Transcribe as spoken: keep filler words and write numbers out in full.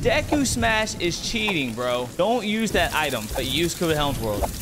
Deku Smash is cheating, bro. Don't use that item, but use code Helms World.